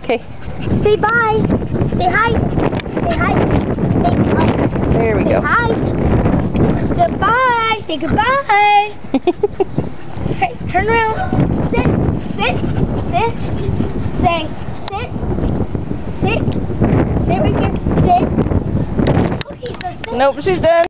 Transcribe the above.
Okay. Say bye. Say hi. Say hi. Say hi. There we Say go. hi. Goodbye. Say goodbye. Okay, turn around. Sit. Sit. Sit. Say sit. Sit. Sit right here. Sit. Okay, so sit. Nope, she's done.